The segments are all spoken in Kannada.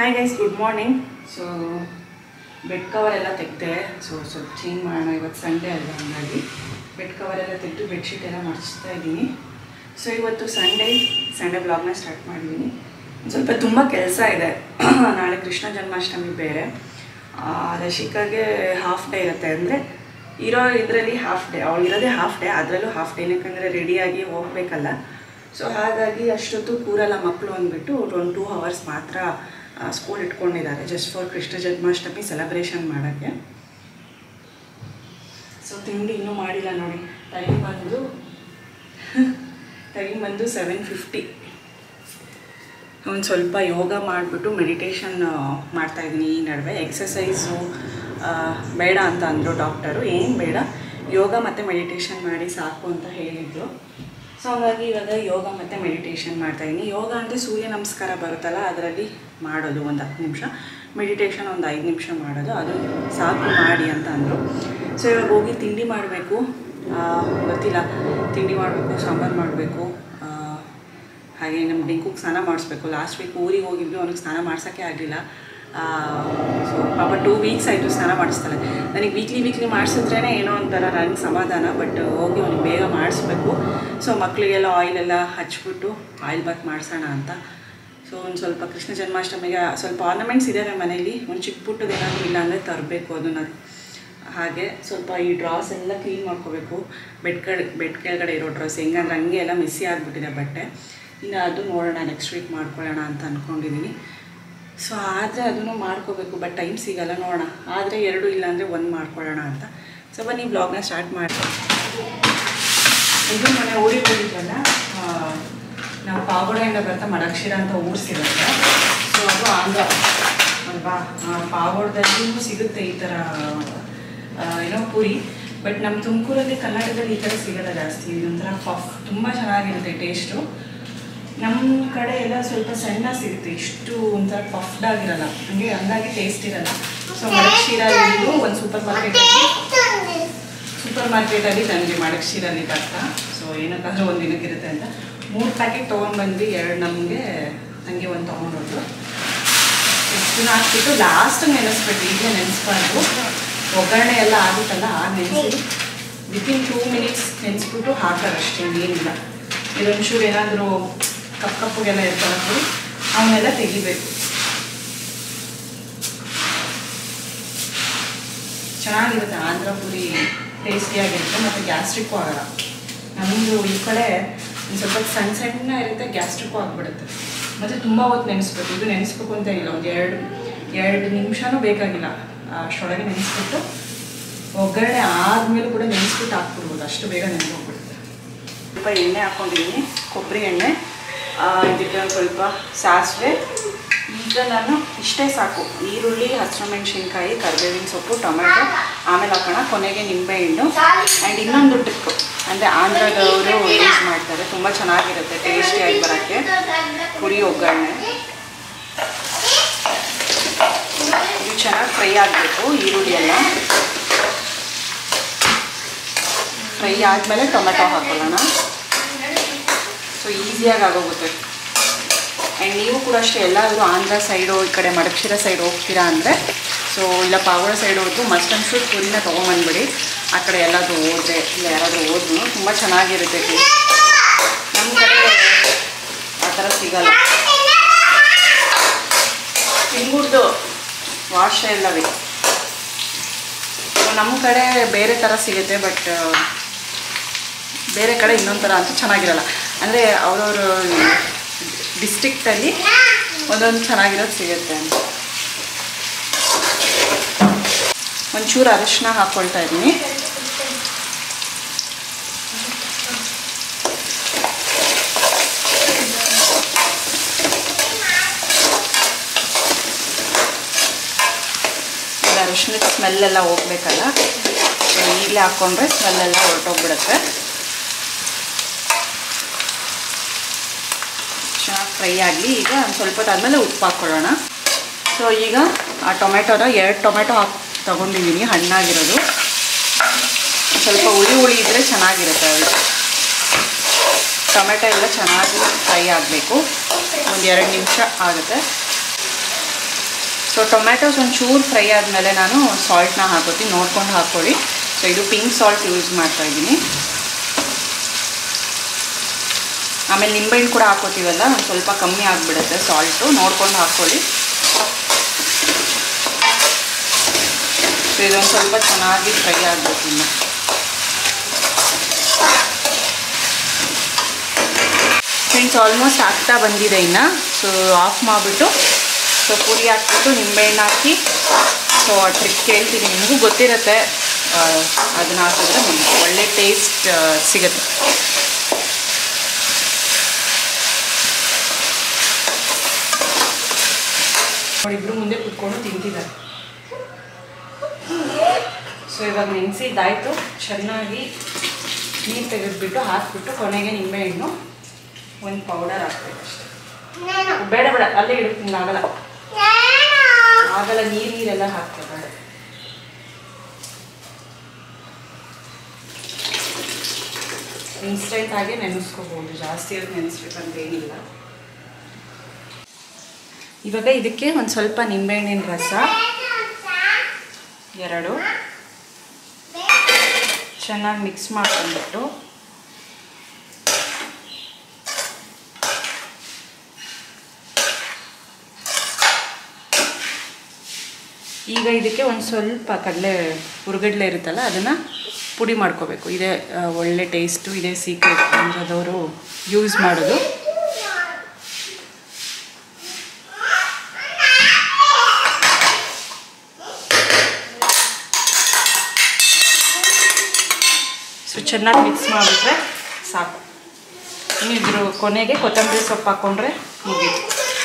Hi guys, good morning. So bed cover ಎಲ್ಲ ತೆಗೆದೆ. ಸ್ವಲ್ಪ ಚೇಂಜ್ ಮಾಡೋಣ. ಇವತ್ತು ಸಂಡೇ ಅಲ್ಲ, ಹಂಗಾಗಿ ಬೆಡ್ ಕವರ್ ಎಲ್ಲ ತೆಗೆದು ಬೆಡ್ಶೀಟ್ ಎಲ್ಲ ಮಡಿಸ್ತಾ ಇದ್ದೀನಿ. ಸೊ ಇವತ್ತು ಸಂಡೇ ಬ್ಲಾಗ್ನ ಸ್ಟಾರ್ಟ್ ಮಾಡಿದ್ದೀನಿ. ಸ್ವಲ್ಪ ತುಂಬ ಕೆಲಸ ಇದೆ. ನಾಳೆ ಕೃಷ್ಣ ಜನ್ಮಾಷ್ಟಮಿ ಬೇರೆ. ರಶಿಕಾಗೆ ಹಾಫ್ ಡೇ ಇರುತ್ತೆ. ಅಂದರೆ ಇದರಲ್ಲಿ ಹಾಫ್ ಡೇ, ಅವಳಿರೋದೇ ಹಾಫ್ ಡೇ, ಅದರಲ್ಲೂ ಹಾಫ್ ಡೇ. ಯಾಕಂದರೆ ರೆಡಿಯಾಗಿ ಹೋಗಬೇಕಲ್ಲ. ಸೊ ಹಾಗಾಗಿ ಅಷ್ಟೊತ್ತು ಕೂರಲ್ಲ ಮಕ್ಕಳು ಅಂದ್ಬಿಟ್ಟು ಒಂದು 2 ಅವರ್ಸ್ ಮಾತ್ರ ಸ್ಕೂಲ್ ಇಟ್ಕೊಂಡಿದ್ದಾರೆ, just for Krishna Janmashtami celebration ಮಾಡೋಕ್ಕೆ. ಸೊ ತಿಂಡಿ ಇನ್ನೂ ಮಾಡಿಲ್ಲ ನೋಡಿ. ಟೈಮ್ ಬಂದು 7:50. ಒಂದು ಸ್ವಲ್ಪ ಯೋಗ ಮಾಡಿಬಿಟ್ಟು ಮೆಡಿಟೇಷನ್ ಮಾಡ್ತಾಯಿದ್ದೀನಿ. ಈ ನಡುವೆ ಎಕ್ಸಸೈಸು ಬೇಡ ಅಂತ ಅಂದರು ಡಾಕ್ಟರು. ಏನು ಬೇಡ, ಯೋಗ ಮತ್ತು ಮೆಡಿಟೇಷನ್ ಮಾಡಿ ಸಾಕು ಅಂತ ಹೇಳಿದರು. ಸೊ ಹಾಗಾಗಿ ಇವಾಗ ಯೋಗ ಮತ್ತು ಮೆಡಿಟೇಷನ್ ಮಾಡ್ತಾಯಿದ್ದೀನಿ. ಯೋಗ ಅಂದರೆ ಸೂರ್ಯ ನಮಸ್ಕಾರ ಬರುತ್ತಲ್ಲ, ಅದರಲ್ಲಿ ಮಾಡೋದು ಒಂದು 10 ನಿಮಿಷ, ಮೆಡಿಟೇಷನ್ ಒಂದು 5 ನಿಮಿಷ ಮಾಡೋದು, ಅದು ಸಾಕು ಮಾಡಿ ಅಂತ ಅಂದರು. ಸೊ ಇವಾಗ ಹೋಗಿ ತಿಂಡಿ ಮಾಡಬೇಕು. ಗೊತ್ತಿಲ್ಲ, ತಿಂಡಿ ಮಾಡಬೇಕು, ಸಾಂಬಾರು ಮಾಡಬೇಕು. ಹಾಗೆ ನಮ್ಮ ಡಿಂಕುಗೆ ಸ್ನಾನ ಮಾಡಿಸ್ಬೇಕು. ಲಾಸ್ಟ್ ವೀಕ್ ಊರಿಗೆ ಹೋಗಿದ್ವಿ, ಅವ್ನಿಗೆ ಸ್ನಾನ ಮಾಡ್ಸೋಕ್ಕೆ ಆಗಲಿಲ್ಲ. ಸೊ ಪಾಪ 2 ವೀಕ್ಸ್ ಆಯಿತು ಸ್ನಾನ ಮಾಡಿಸ್ತಾಳೆ. ನನಗೆ ವೀಕ್ಲಿ ಮಾಡಿಸಿದ್ರೇ ಏನೋ ಒಂಥರ ನನಗೆ ಸಮಾಧಾನ. ಬಟ್ ಹೋಗಿ ಅವ್ನಿಗೆ ಬೇಗ ಮಾಡಿಸ್ಬೇಕು. ಸೊ ಮಕ್ಕಳಿಗೆಲ್ಲ ಆಯಿಲೆಲ್ಲ ಹಚ್ಬಿಟ್ಟು ಆಯಿಲ್ ಬಾತ್ ಮಾಡಿಸೋಣ ಅಂತ. ಸೊ ಒಂದು ಸ್ವಲ್ಪ ಕೃಷ್ಣ ಜನ್ಮಾಷ್ಟಮಿಗೆ ಸ್ವಲ್ಪ ಆರ್ನಮೆಂಟ್ಸ್ ಇದ್ದಾವೆ ಮನೇಲಿ. ಒಂದು ಚಿಕ್ಕ ಪುಟ್ಟದೇನಾದರೂ ಇಲ್ಲ ಅಂದರೆ ತರಬೇಕು ಅದನ್ನು. ಹಾಗೆ ಸ್ವಲ್ಪ ಈ ಡ್ರಾಸ್ ಎಲ್ಲ ಕ್ಲೀನ್ ಮಾಡ್ಕೋಬೇಕು. ಬೆಡ್ ಕೆಳಗಡೆ ಇರೋ ಡ್ರೆಸ್ ಹೆಂಗಂದ್ರೆ ಹಂಗೆ ಎಲ್ಲ ಮೆಸ್ಸಿ ಆಗಿಬಿಟ್ಟಿದೆ ಬಟ್ಟೆ. ಇನ್ನು ಅದು ನೋಡೋಣ, ನೆಕ್ಸ್ಟ್ ವೀಕ್ ಮಾಡ್ಕೊಳ್ಳೋಣ ಅಂತ ಅಂದ್ಕೊಂಡಿದ್ದೀನಿ. ಸೊ ಆದರೆ ಅದನ್ನು ಮಾಡ್ಕೋಬೇಕು, ಬಟ್ ಟೈಮ್ ಸಿಗೋಲ್ಲ. ನೋಡೋಣ, ಆದರೆ 2 ಇಲ್ಲಾಂದರೆ 1 ಮಾಡ್ಕೊಳ್ಳೋಣ ಅಂತ. ಸೊ ಬನ್ನಿ ಬ್ಲಾಗ್ನ ಸ್ಟಾರ್ಟ್ ಮಾಡ್ತೀನಿ. ಇದು ಮನೆ ಊರಿಗೆ ಹೋಗಿದ್ವಲ್ಲ, ನಾವು ಪಾವಗಡೆಯಿಂದ ಬರ್ತಾ ಮಡಕ್ಷೀರ ಅಂತ ಊರು ಸಿಗುತ್ತೆ. ಸೊ ಅದು ಆಂಧ್ರ ಅಲ್ವಾ. ಪಾವಗಡದಲ್ಲಿ ಸಿಗುತ್ತೆ ಈ ಥರ ಏನೋ ಪೂರಿ. ಬಟ್ ನಮ್ಮ ತುಮಕೂರಲ್ಲಿ, ಕರ್ನಾಟಕದಲ್ಲಿ ಈ ಥರ ಸಿಗೋಲ್ಲ ಜಾಸ್ತಿ. ಇದೊಂಥರ ತುಂಬ ಚೆನ್ನಾಗಿರುತ್ತೆ ಟೇಸ್ಟು. ನಮ್ಮ ಕಡೆ ಎಲ್ಲ ಸ್ವಲ್ಪ ಸಣ್ಣ ಸಿಗುತ್ತೆ, ಇಷ್ಟು ಒಂಥರ ಪಫ್ಡ್ ಆಗಿರಲ್ಲ, ಹಂಗಾಗಿ ಟೇಸ್ಟ್ ಇರಲ್ಲ. ಸೊ ಮಡಕ್ಷೀರಲ್ಲಿ ಒಂದು ಸೂಪರ್ ಮಾರ್ಕೆಟಲ್ಲಿ ನನಗೆ ಮಡಕ್ಷೀರಲ್ಲಿ ಬರ್ತಾ. ಸೊ ಏನಕ್ಕಾದ್ರೂ ಒಂದು ದಿನಕ್ಕಿರುತ್ತೆ ಅಂತ 3 ಪ್ಯಾಕೆಟ್ ತೊಗೊಂಡ್ಬಂದ್ವಿ. 2 ನಮಗೆ, ನನಗೆ 1 ತೊಗೊಂಡೋದ್ರು. ಇದನ್ನ ಹಾಕ್ಬಿಟ್ಟು ಲಾಸ್ಟಿಗೆ ನೆನೆಸ್ಬೇಕು. ಈಗಲೇ ನೆನೆಸ್ಬಾರ್ದು. ಒಗ್ಗರಣೆ ಎಲ್ಲ ಆಗುತ್ತಲ್ಲ, ನೆನೆಸಿ ವಿತಿನ್ 2 ಮಿನಿಟ್ಸ್ ನೆನೆಸ್ಬಿಟ್ಟು ಹಾಕೋದಷ್ಟೇ, ಏನಿಲ್ಲ. ಇದೊಂಚೂರು ಏನಾದರೂ ಕಪ್ಪಗೆಲ್ಲ ಇರ್ತಾರ ಪುರಿ, ಅವನ್ನೆಲ್ಲ ತೆಗಿಬೇಕು. ಚೆನ್ನಾಗಿರುತ್ತೆ ಆಂಧ್ರ ಪುರಿ, ಟೇಸ್ಟಿಯಾಗಿರುತ್ತೆ ಮತ್ತು ಗ್ಯಾಸ್ಟ್ರಿಕ್ಕು ಆಗೋಲ್ಲ. ನಮ್ಮದು ಈ ಕಡೆ ಒಂದು ಸ್ವಲ್ಪ ಸಣ್ಣ ಇರುತ್ತೆ, ಗ್ಯಾಸ್ಟ್ರಿಕ್ಕು ಆಗಿಬಿಡುತ್ತೆ. ಮತ್ತು ತುಂಬ ಹೊತ್ತು ನೆನೆಸ್ಬೇಕು. ಇದು ನೆನೆಸ್ಬೇಕು ಅಂತ ಇಲ್ಲ, ಒಂದು 2 ನಿಮಿಷನೂ ಬೇಕಾಗಿಲ್ಲ. ಅಷ್ಟೊಳಗೆ ನೆನೆಸ್ಬಿಟ್ಟು ಒಗ್ಗರಣೆ ಆದಮೇಲೂ ಕೂಡ ನೆನೆಸ್ಬಿಟ್ಟು ಹಾಕ್ಬಿಡ್ಬೋದು, ಅಷ್ಟು ಬೇಗ ನೆನೆಸ್ಬಿಡುತ್ತೆ. ಸ್ವಲ್ಪ ಎಣ್ಣೆ ಹಾಕ್ಕೊಂಡಿದ್ದೀನಿ, ಕೊಬ್ಬರಿ ಎಣ್ಣೆ. ಇದಕ್ಕೆ ಒಂದು ಸ್ವಲ್ಪ ಸಾಸಿವೆ. ಈಗ ನಾನು ಇಷ್ಟೇ ಸಾಕು. ಈರುಳ್ಳಿ, ಹಸಿಮೆಣಸಿನ್ಕಾಯಿ, ಕರಿಬೇವಿನ ಸೊಪ್ಪು, ಟೊಮೆಟೊ, ಆಮೇಲೆ ಹಾಕೋಣ ಕೊನೆಗೆ ನಿಂಬೆಹಣ್ಣು. ಆ್ಯಂಡ್ ಇನ್ನೊಂದು ಟಿಪ್ಪು ಅಂದರೆ ಆಂಧ್ರದವರು ಯೂಸ್ ಮಾಡ್ತಾರೆ, ತುಂಬ ಚೆನ್ನಾಗಿರುತ್ತೆ ಟೇಸ್ಟಿಯಾಗಿ ಬರೋಕ್ಕೆ ಪುರಿ ಒಗ್ಗರಣೆ. ಇದು ಚೆನ್ನಾಗಿ ಫ್ರೈ ಆಗಬೇಕು, ಈರುಳ್ಳಿ ಎಲ್ಲ ಫ್ರೈ ಆದಮೇಲೆ ಟೊಮೆಟೊ ಹಾಕೊಳ್ಳೋಣ. ಸೊ ಈಸಿಯಾಗಿ ಆಗೋಗುತ್ತೆ. ಆ್ಯಂಡ್ ನೀವು ಕೂಡ ಅಷ್ಟೇ, ಎಲ್ಲಾದರೂ ಆಂಧ್ರ ಸೈಡು, ಈ ಕಡೆ ಮಡಕ್ಷೀರ ಸೈಡ್ ಹೋಗ್ತೀರಾ ಅಂದರೆ, ಸೊ ಇಲ್ಲ ಪಾವಗಡ ಸೈಡ್ ಹೋದ್ರು ಮಸ್ಟ್ ಆ್ಯಂಡ್ ಶುಡ್ ಪುರಿನ ತೊಗೊಂಬಂದ್ಬಿಡಿ. ಆ ಕಡೆ ಎಲ್ಲಾದರೂ ಹೋದರೆ, ಇಲ್ಲ ಯಾರಾದರೂ ಹೋದ್ರೂ ತುಂಬ ಚೆನ್ನಾಗಿರುತ್ತೆ. ನಮ್ಮ ಕಡೆ ಆ ಥರ ಸಿಗಲ್ಲ. ತಿಂಗುಡ್ದು ವಾಶ ಎಲ್ಲವೇ ನಮ್ಮ ಕಡೆ ಬೇರೆ ಥರ ಸಿಗುತ್ತೆ. ಬಟ್ ಬೇರೆ ಕಡೆ ಇನ್ನೊಂದು ಥರ ಅಂತೂ ಚೆನ್ನಾಗಿರಲ್ಲ. ಅಂದರೆ ಅವ್ರವ್ರ ಡಿಸ್ಟ್ರಿಕ್ಟಲ್ಲಿ ಒಂದೊಂದು ಚೆನ್ನಾಗಿರೋದು ಸಿಗುತ್ತೆ ಅಂತ. ಒಂಚೂರು ಅರಿಶಿನ ಹಾಕ್ಕೊಳ್ತಾ ಇದ್ದೀನಿ. ಅರಿಶಿನದ ಸ್ಮೆಲ್ಲೆಲ್ಲ ಹೋಗ್ಬೇಕಲ್ಲ, ಈಗಲೇ ಹಾಕ್ಕೊಂಡ್ರೆ ಸ್ಮೆಲ್ಲೆಲ್ಲ ಹೊರಟೋಗ್ಬಿಡುತ್ತೆ. ಚೆನ್ನಾಗಿ ಫ್ರೈ ಆಗಲಿ. ಈಗ ಒಂದು ಸ್ವಲ್ಪ ಆದಮೇಲೆ ಉಪ್ಪು ಹಾಕ್ಕೊಳ್ಳೋಣ. ಸೊ ಈಗ ಆ ಟೊಮೆಟೊನ 2 ಟೊಮೆಟೊ ತೊಗೊಂಡಿದ್ದೀನಿ, ಹಣ್ಣಾಗಿರೋದು. ಸ್ವಲ್ಪ ಹುಳಿ ಇದ್ದರೆ ಚೆನ್ನಾಗಿರುತ್ತೆ. ಅದು ಟೊಮೆಟೊ ಎಲ್ಲ ಚೆನ್ನಾಗಿ ಫ್ರೈ ಆಗಬೇಕು. ಒಂದು 2 ನಿಮಿಷ ಆಗುತ್ತೆ. ಸೊ ಟೊಮ್ಯಾಟೋಸ್ ಒಂಚೂರು ಫ್ರೈ ಆದಮೇಲೆ ನಾನು ಸಾಲ್ಟ್ನ ಹಾಕೋತೀನಿ, ನೋಡ್ಕೊಂಡು ಹಾಕ್ಕೊಳ್ಳಿ. ಸೊ ಇದು ಪಿಂಕ್ ಸಾಲ್ಟ್ ಯೂಸ್ ಮಾಡ್ತಾಯಿದ್ದೀನಿ. ಆಮೇಲೆ ನಿಂಬೆಹಣ್ಣು ಕೂಡ ಹಾಕೋತೀವಲ್ಲ, ಒಂದು ಸ್ವಲ್ಪ ಕಮ್ಮಿ ಆಗಿಬಿಡುತ್ತೆ ಸಾಲ್ಟು, ನೋಡ್ಕೊಂಡು ಹಾಕ್ಕೊಳ್ಳಿ. ಸೊ ಇದೊಂದು ಸ್ವಲ್ಪ ಚೆನ್ನಾಗಿ ಫ್ರೈ ಆಗಬೇಕು. ಇನ್ನು ಫ್ರೆಂಡ್ಸ್ ಆಲ್ಮೋಸ್ಟ್ ಆಗ್ತಾ ಬಂದಿದೆ ಇನ್ನು. ಸೊ ಆಫ್ ಮಾಡಿಬಿಟ್ಟು ಸೊ ಪುರಿ ಹಾಕ್ಬಿಟ್ಟು ನಿಂಬೆಹಣ್ಣು ಹಾಕಿ, ಸೊ ಆ ಟ್ರಿಕ್ ಹೇಳ್ತೀನಿ, ನಿಮಗೂ ಗೊತ್ತಿರುತ್ತೆ, ಅದನ್ನು ಹಾಕಿದ್ರೆ ನಮಗೆ ಒಳ್ಳೆ ಟೇಸ್ಟ್ ಸಿಗುತ್ತೆ. ಅವರಿಬ್ಬರು ಮುಂದೆ ಕುತ್ಕೊಂಡು ತಿಂತಿದ್ದಾರೆ. ಸೊ ಇವಾಗ ನೆನೆಸಿದ್ದಾಯಿತು, ಚೆನ್ನಾಗಿ ನೀರು ತೆಗೆದುಬಿಟ್ಟು ಹಾಕ್ಬಿಟ್ಟು ಕೊನೆಗೆ ನಿಂಬೆಹಣ್ಣು ಒಂದು ಪೌಡರ್ ಹಾಕ್ಬೇಕು ಅಷ್ಟೇ. ಬೇಡ ಬೇಡ ಅಲ್ಲೇ ಇಡುತ್ತೀನಿ, ಆಗಲ್ಲ ನೀರೆಲ್ಲ ಹಾಕ್ತೇವೆ ಬೇಡ. ಇನ್ಸ್ಟೆಂಟ್ ಆಗಿ ನೆನೆಸ್ಕೋಬೋದು, ಜಾಸ್ತಿ ಹೊತ್ತು ನೆನೆಸ್ಬೇಕಂತ ಏನಿಲ್ಲ. ಇವಾಗ ಇದಕ್ಕೆ ಒಂದು ಸ್ವಲ್ಪ ನಿಂಬೆಹಣ್ಣಿನ ರಸ 2 ಚೆನ್ನಾಗಿ ಮಿಕ್ಸ್ ಮಾಡ್ಕೊಂಡ್ಬಿಟ್ಟು ಈಗ ಇದಕ್ಕೆ ಒಂದು ಸ್ವಲ್ಪ ಹುರ್ಗಡ್ಲೆ ಇರುತ್ತಲ್ಲ ಅದನ್ನು ಪುಡಿ ಮಾಡ್ಕೋಬೇಕು. ಇದೇ ಒಳ್ಳೆ ಟೇಸ್ಟು, ಇದೇ ಸೀಕ್ರೆಟ್ ಅಂದ್ರದವರು ಯೂಸ್ ಮಾಡೋದು. ಸೊ ಚೆನ್ನಾಗಿ ಮಿಕ್ಸ್ ಮಾಡಿಬಿಟ್ರೆ ಸಾಕು. ಇನ್ನು ಇದ್ರ ಕೊನೆಗೆ ಕೊತ್ತಂಬರಿ ಸೊಪ್ಪು ಹಾಕ್ಕೊಂಡ್ರೆ ಮುಗೀತು.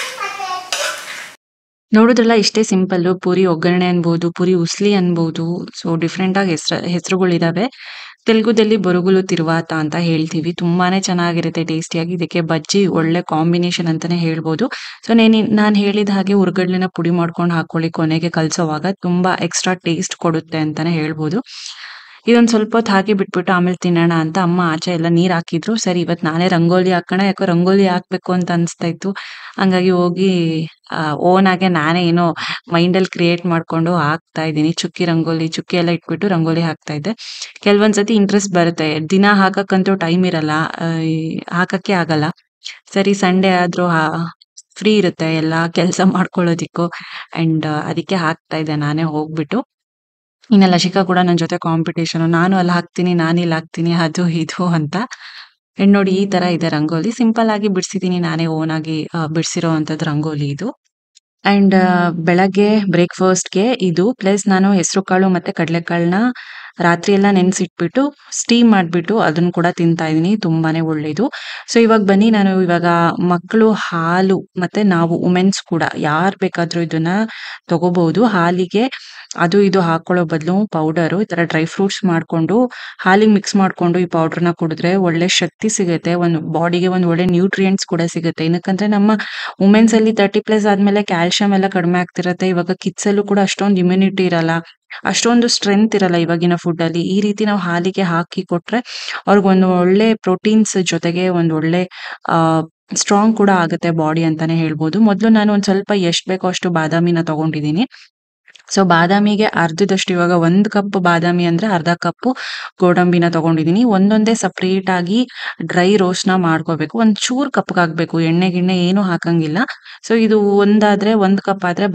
ನೋಡೋದ್ರಲ್ಲ ಇಷ್ಟೇ ಸಿಂಪಲ್ಲು. ಪೂರಿ ಒಗ್ಗರಣೆ ಅನ್ಬೋದು, ಪೂರಿ ಉಸ್ಲಿ ಅನ್ಬೋದು. ಸೊ ಡಿಫ್ರೆಂಟಾಗಿ ಹೆಸರುಗಳಿದಾವೆ. ತೆಲುಗುದಲ್ಲಿ ಬೊరుగుಲು ತಿರುವಾತ ಅಂತ ಹೇಳ್ತೀವಿ. ತುಂಬಾನೇ ಚೆನ್ನಾಗಿರುತ್ತೆ ಟೇಸ್ಟಿಯಾಗಿ. ಇದಕ್ಕೆ ಬಜ್ಜಿ ಒಳ್ಳೆ ಕಾಂಬಿನೇಷನ್ ಅಂತಾನೆ ಹೇಳ್ಬೋದು. ಸೊ ನಾನು ಹೇಳಿದ ಹಾಗೆ ಹುರ್ಗಡ್ಲೆನ ಪುಡಿ ಮಾಡ್ಕೊಂಡು ಹಾಕೊಳ್ಳಿ, ಕೊನೆಗೆ ಕಲಸೋವಾಗ ತುಂಬಾ ಎಕ್ಸ್ಟ್ರಾ ಟೇಸ್ಟ್ ಕೊಡುತ್ತೆ ಅಂತಾನೆ ಹೇಳ್ಬೋದು. ಇದೊಂದು ಸ್ವಲ್ಪ ಹೊತ್ತು ಹಾಕಿ ಬಿಟ್ಬಿಟ್ಟು ಆಮೇಲೆ ತಿನ್ನೋಣ ಅಂತ ಅಮ್ಮ ಆಚೆ ಎಲ್ಲ ನೀರು ಹಾಕಿದ್ರು. ಸರಿ ಇವತ್ತು ನಾನೇ ರಂಗೋಲಿ ಹಾಕೋಣ, ಯಾಕೋ ರಂಗೋಲಿ ಹಾಕ್ಬೇಕು ಅಂತ ಅನಿಸ್ತಾ ಇತ್ತು. ಹಂಗಾಗಿ ಹೋಗಿ ಓನ್ ಆಗಿ ನಾನೇ ಏನೋ ಮೈಂಡಲ್ಲಿ ಕ್ರಿಯೇಟ್ ಮಾಡ್ಕೊಂಡು ಹಾಕ್ತಾ ಇದ್ದೀನಿ. ಚುಕ್ಕಿ ಎಲ್ಲ ಇಟ್ಬಿಟ್ಟು ರಂಗೋಲಿ ಹಾಕ್ತಾ ಇದ್ದೆ. ಕೆಲವೊಂದ್ಸತಿ ಇಂಟ್ರೆಸ್ಟ್ ಬರುತ್ತೆ, ದಿನ ಹಾಕಕ್ಕಂತೂ ಟೈಮ್ ಇರಲ್ಲ, ಹಾಕಕ್ಕೆ ಆಗಲ್ಲ. ಸರಿ ಸಂಡೇ ಆದ್ರೂ ಫ್ರೀ ಇರುತ್ತೆ ಎಲ್ಲ ಕೆಲಸ ಮಾಡ್ಕೊಳ್ಳೋದಿಕ್ಕೂ. ಅಂಡ್ ಅದಕ್ಕೆ ಹಾಕ್ತಾ ಇದ್ದೆ ನಾನೇ ಹೋಗ್ಬಿಟ್ಟು. ಇನ್ನು ಲಸಿಕಾ ಕೂಡ ನನ್ನ ಜೊತೆ ಕಾಂಪಿಟೇಷನ್, ನಾನು ಅಲ್ಲಿ ಹಾಕ್ತೀನಿ, ನಾನು ಇಲ್ಲಿ ಹಾಕ್ತೀನಿ, ಅದು ಇದು ಅಂತ. ಅಂಡ್ ನೋಡಿ ಈ ತರ ಇದೆ ರಂಗೋಲಿ. ಸಿಂಪಲ್ ಆಗಿ ಬಿಡಿಸಿದೀನಿ, ನಾನೇ ಓನ್ ಆಗಿ ಬಿಡಿಸಿರೋ ಅಂಥದ್ದು ರಂಗೋಲಿ ಇದು. ಅಂಡ್ ಬೆಳಗ್ಗೆ ಬ್ರೇಕ್ಫಾಸ್ಟ್ಗೆ ಇದು, ಪ್ಲಸ್ ನಾನು ಹೆಸರು ಕಾಳು ಮತ್ತೆ ಕಡಲೆಕಾಳನ್ನ ರಾತ್ರಿ ಎಲ್ಲ ನೆನೆಸಿಟ್ಬಿಟ್ಟು ಸ್ಟೀಮ್ ಮಾಡಿಬಿಟ್ಟು ಅದನ್ನು ಕೂಡ ತಿಂತಾ ಇದ್ದೀನಿ. ತುಂಬಾನೇ ಒಳ್ಳೇದು. ಸೊ ಇವಾಗ ಮಕ್ಕಳು ಹಾಲು ಮತ್ತೆ ನಾವು ವುಮೆನ್ಸ್ ಕೂಡ ಯಾರು ಬೇಕಾದ್ರೂ ಇದನ್ನ ತಗೋಬಹುದು. ಹಾಲಿಗೆ ಅದು ಇದು ಹಾಕೊಳ್ಳೋ ಬದಲು ಪೌಡರು ಈ ತರ ಡ್ರೈ ಫ್ರೂಟ್ಸ್ ಮಾಡ್ಕೊಂಡು ಹಾಲಿಗೆ ಮಿಕ್ಸ್ ಮಾಡ್ಕೊಂಡು ಈ ಪೌಡರ್ನ ಕುಡಿದ್ರೆ ಒಳ್ಳೆ ಶಕ್ತಿ ಸಿಗುತ್ತೆ. ಒಂದು ಬಾಡಿಗೆ ಒಂದು ಒಳ್ಳೆ ನ್ಯೂಟ್ರಿಯೆಂಟ್ಸ್ ಕೂಡ ಸಿಗುತ್ತೆ. ಏನಕ್ಕಂದ್ರೆ ನಮ್ಮ ವುಮೆನ್ಸ್ ಅಲ್ಲಿ 30+ ಆದ್ಮೇಲೆ ಕ್ಯಾಲ್ಸಿಯಂ ಎಲ್ಲ ಕಡಿಮೆ ಆಗ್ತಿರತ್ತೆ. ಇವಾಗ ಕಿಡ್ಸ್ ಅಲ್ಲೂ ಕೂಡ ಅಷ್ಟೊಂದು ಇಮ್ಯುನಿಟಿ ಇರಲ್ಲ, ಅಷ್ಟೊಂದು ಸ್ಟ್ರೆಂತ್ ಇರಲ್ಲ ಇವಾಗಿನ ಫುಡ್ ಅಲ್ಲಿ. ಈ ರೀತಿ ನಾವು ಹಾಲಿಗೆ ಹಾಕಿ ಕೊಟ್ರೆ ಅವ್ರಿಗೊಂದು ಒಳ್ಳೆ ಪ್ರೋಟೀನ್ಸ್ ಜೊತೆಗೆ ಒಂದು ಒಳ್ಳೆ ಸ್ಟ್ರಾಂಗ್ ಕೂಡ ಆಗುತ್ತೆ ಬಾಡಿ ಅಂತಾನೆ ಹೇಳ್ಬೋದು. ಮೊದಲು ನಾನು ಒಂದ್ ಸ್ವಲ್ಪ ಎಷ್ಟು ಬೇಕೋ ಅಷ್ಟು ಬಾದಾಮಿನ ತಗೊಂಡಿದ್ದೀನಿ. ಸೊ ಬಾದಾಮಿಗೆ ಅರ್ಧದಷ್ಟು, ಇವಾಗ 1 ಕಪ್ ಬಾದಾಮಿ ಅಂದ್ರೆ ಅರ್ಧ ಕಪ್ ಗೋಡಂಬಿನ ತಗೊಂಡಿದ್ದೀನಿ. ಒಂದೊಂದೇ ಸಪ್ರೇಟ್ ಆಗಿ ಡ್ರೈ ರೋಸ್ಟ್ ನ ಮಾಡ್ಕೋಬೇಕು. ಒಂದ್ ಚೂರ್ ಕಪ್ಗೆ ಹಾಕ್ಬೇಕು, ಎಣ್ಣೆ ಗಿಣ್ಣೆ ಏನು ಹಾಕಂಗಿಲ್ಲ. ಸೊ ಇದು 1 ಕಪ್ ಆದ್ರೆ